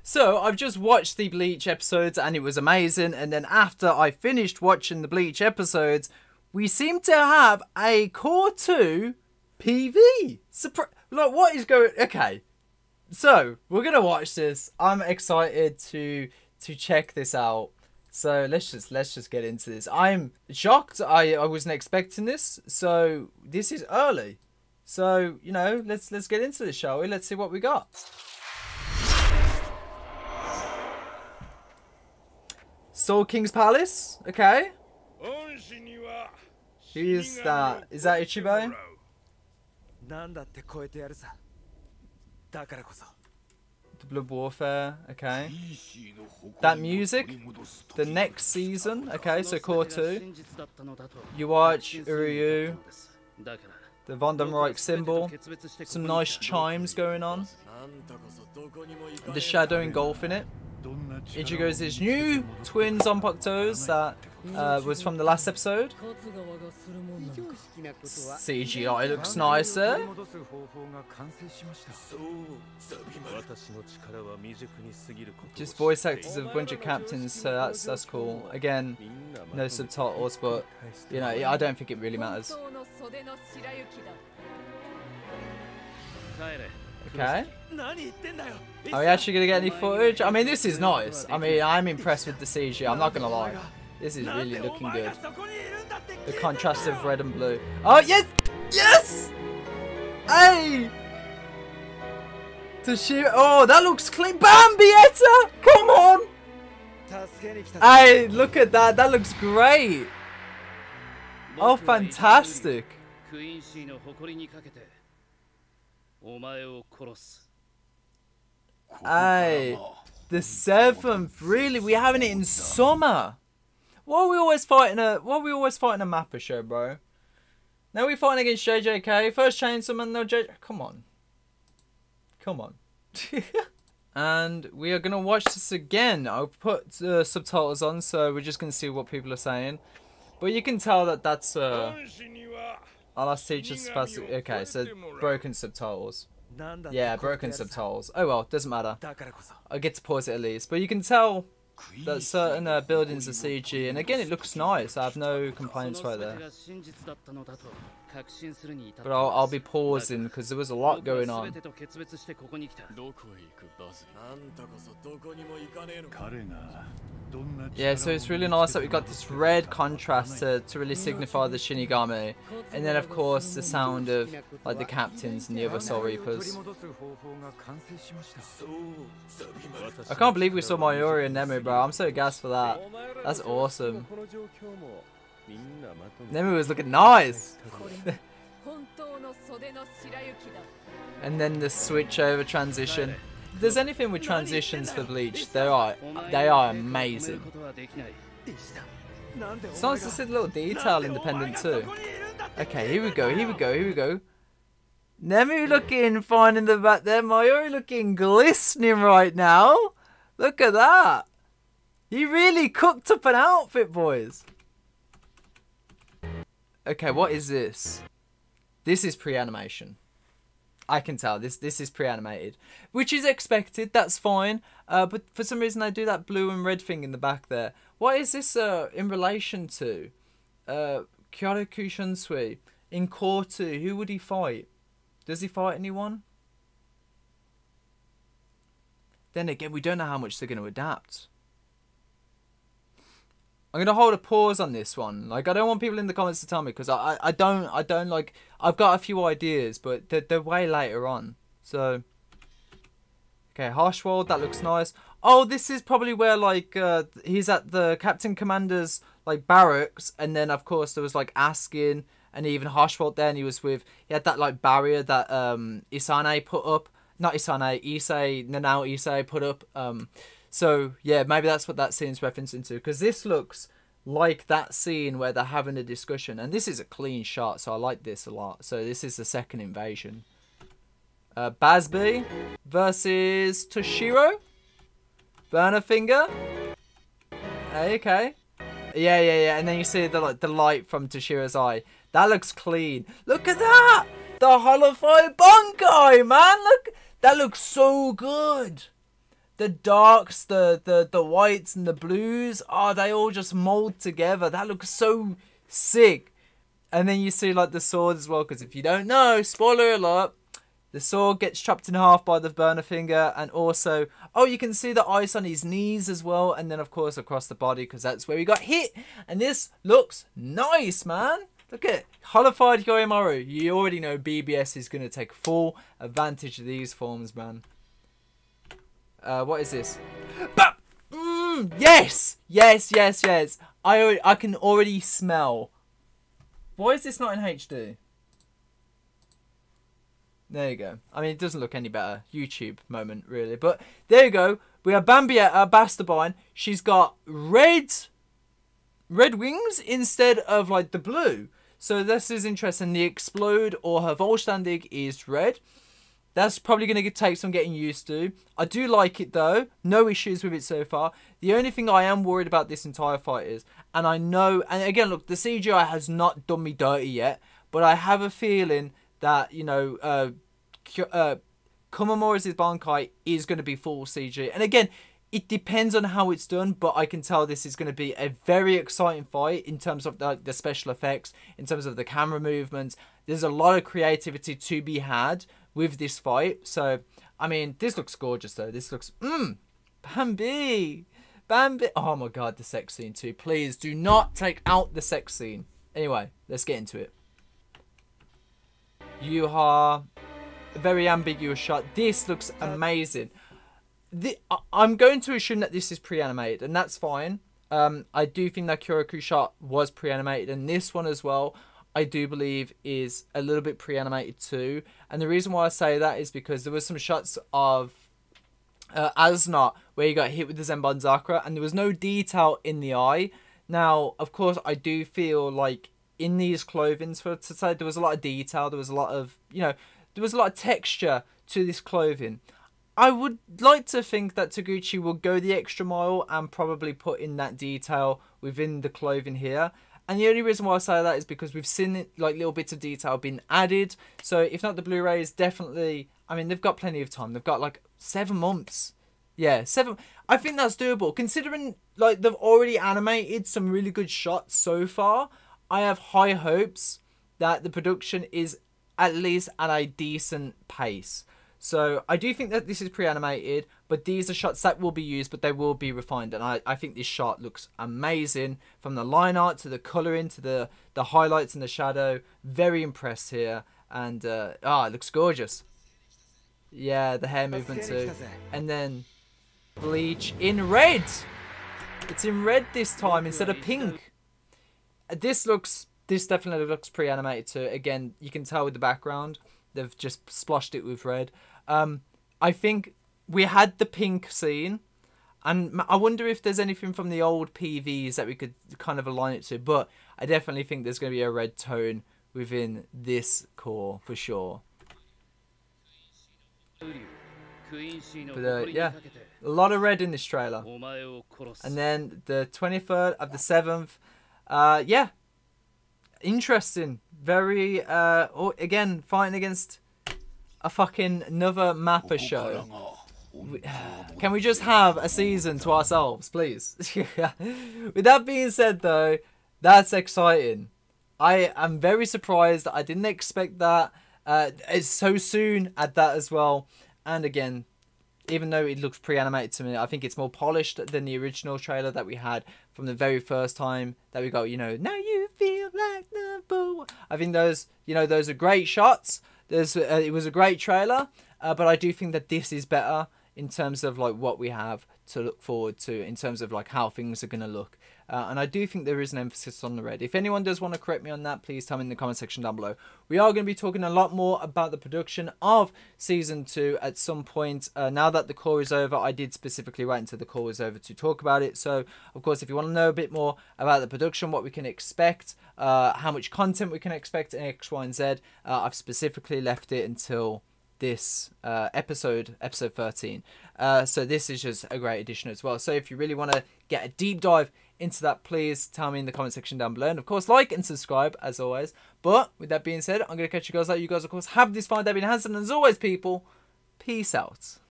So I've just watched the Bleach episodes and it was amazing. And then after I finished watching the Bleach episodes, we seem to have a Core 2 PV. Like, what is going... Okay. So, we're going to watch this. I'm excited to check this out. So, let's just get into this. I'm shocked. I wasn't expecting this. So, this is early. So, you know, let's get into this, shall we? Let's see what we got. Soul King's Palace. Okay. Who is that? Is that Ichiban? The Blood Warfare, okay. That music, the next season, okay, so Core 2. You watch Uryu, the Vandenreich symbol, some nice chimes going on. The shadow engulfing it. Ichigo's his new twin Zanpakutos that was from the last episode. CGI looks nicer. Just voice actors of a bunch of captains, so that's cool. Again, no subtitles, but you know, I don't think it really matters. Okay. Are we actually gonna get any footage? I mean, this is nice. I mean, I'm impressed with the CG. I'm not gonna lie. This is really looking good. The contrast of red and blue. Oh yes, yes! Hey! Toshiro. Oh, that looks clean. Bambietta! Come on! Hey, look at that. That looks great. Oh, fantastic. Hey, the 7th. Really, we having it in summer. Why are we always fighting a Mappa show, bro? Now we're fighting against JJK. First Chainsaw Man, no JJ. Come on. Come on. And we are gonna watch this again. I'll put subtitles on, so we're just gonna see what people are saying. But you can tell that that's our last teacher's supposed to... Okay, so broken subtitles. Yeah, broken subtitles. Oh well, doesn't matter. I get to pause it at least. But you can tell that certain buildings are CG, and again, it looks nice. I have no complaints right there. But I'll be pausing because there was a lot going on. Yeah, so it's really nice that we got this red contrast to really signify the Shinigami, and then of course the sound of like the captains and the other Soul Reapers. I can't believe we saw Mayuri and Nemu, bro. I'm so gassed for that. That's awesome. Nemu was looking nice. And then the switch over transition. If there's anything with transitions for Bleach, they are amazing. It's nice to see the little detail independent too. Okay, here we go. Nemu looking fine in the back there. Mayuri looking glistening right now. Look at that. He really cooked up an outfit, boys. Okay, what is this? This is pre-animation. I can tell this is pre-animated, which is expected. That's fine. But for some reason they do that blue and red thing in the back there. What is this in relation to? Kyoraku Shunsui in Core 2. Who would he fight? Does he fight anyone? Then again, we don't know how much they're going to adapt. I'm going to hold a pause on this one. Like, I don't want people in the comments to tell me, because I don't like... I've got a few ideas, but they're way later on. So... Okay, Harshwald, that looks nice. Oh, this is probably where, like, he's at the Captain Commander's, like, barracks. And then, of course, there was, like, Askin and even Harshwald there. And he had that, like, barrier that Isane put up. Not Isane, Nanao Issei put up. So, yeah, maybe that's what that scene's referencing to. Because this looks like that scene where they're having a discussion. And this is a clean shot, so I like this a lot. So, this is the second invasion. Bazby versus Toshiro. Burner Finger. Okay. Yeah. And then you see the light from Toshiro's eye. That looks clean. Look at that! The Hollow Fire Bunkai, man! Look! That looks so good! the darks, the whites and the blues, oh, they all just mold together. That looks so sick. And then you see like the sword as well, because if you don't know, spoiler alert, the sword gets chopped in half by the burner finger, and also, oh, you can see the ice on his knees as well, and then of course across the body, because that's where he got hit. And this looks nice, man. Look at it. Holified Yoimaru. You already know BBS is going to take full advantage of these forms, man. What is this? Yes! Yes, yes, yes. I can already smell. Why is this not in HD? There you go. I mean, it doesn't look any better. YouTube moment, really. But there you go. We have Bambietta Bastabine. She's got red wings instead of like the blue. So this is interesting. The Explode or her Vollständig is red. That's probably going to take some getting used to. I do like it though. No issues with it so far. The only thing I am worried about this entire fight is, and I know, and again, look, the CGI has not done me dirty yet, but I have a feeling that, you know, Komamura's Bankai is going to be full CG. And again, it depends on how it's done, but I can tell this is going to be a very exciting fight in terms of the special effects, in terms of the camera movements. There's a lot of creativity to be had with this fight. So, I mean, this looks gorgeous though. This looks, Bambi. Oh my god, the sex scene too. Please do not take out the sex scene. Anyway, let's get into it. Yuha, a very ambiguous shot. This looks amazing. I'm going to assume that this is pre-animated, and that's fine. I do think that Kyoraku shot was pre-animated, and this one as well, I do believe is a little bit pre-animated too. And the reason why I say that is because there were some shots of Asnot where he got hit with the Zenbon and there was no detail in the eye. Now, of course, I do feel like in these clothings, for to say, there was a lot of detail, there was a lot of, you know, there was a lot of texture to this clothing. I would like to think that Taguchi will go the extra mile and probably put in that detail within the clothing here. And the only reason why I say that is because we've seen it, like little bits of detail being added. So if not the Blu-rays, definitely, I mean, they've got plenty of time. They've got like 7 months. Yeah, 7. I think that's doable. Considering like they've already animated some really good shots so far, I have high hopes that the production is at least at a decent pace. So I do think that this is pre-animated, but these are shots that will be used, but they will be refined. And I think this shot looks amazing, from the line art to the colouring to the highlights and the shadow. Very impressed here. And it looks gorgeous. Yeah, the hair movement too. And then Bleach in red. It's in red this time instead of pink. This definitely looks pre-animated too. Again, you can tell with the background. They've just splashed it with red. I think we had the pink scene, and I wonder if there's anything from the old PVs that we could kind of align it to. But I definitely think there's going to be a red tone within this core for sure. But yeah, a lot of red in this trailer. And then the 23rd of the 7th, yeah, interesting. Very, again, fighting against a fucking another Mappa show. Can we just have a season to ourselves, please? With that being said, though, that's exciting. I am very surprised. I didn't expect that. It's so soon at that as well. And again, even though it looks pre-animated to me, I think it's more polished than the original trailer that we had from the very first time that we got, you know, now you feel like number one. I think those, you know, those are great shots. It was a great trailer, but I do think that this is better in terms of like what we have to look forward to, in terms of like how things are going to look. And I do think there is an emphasis on the red. If anyone does want to correct me on that, please tell me in the comment section down below. We are going to be talking a lot more about the production of Season 2 at some point. Now that the core is over, I did specifically wait until the core was over to talk about it. So, of course, if you want to know a bit more about the production, what we can expect, how much content we can expect in X, Y, and Z, I've specifically left it until this episode 13. So this is just a great addition as well. So if you really want to get a deep dive into that, please tell me in the comment section down below, and of course like and subscribe as always. But with that being said, I'm going to catch you guys later. You guys of course have this fine day being handsome, and as always people, peace out.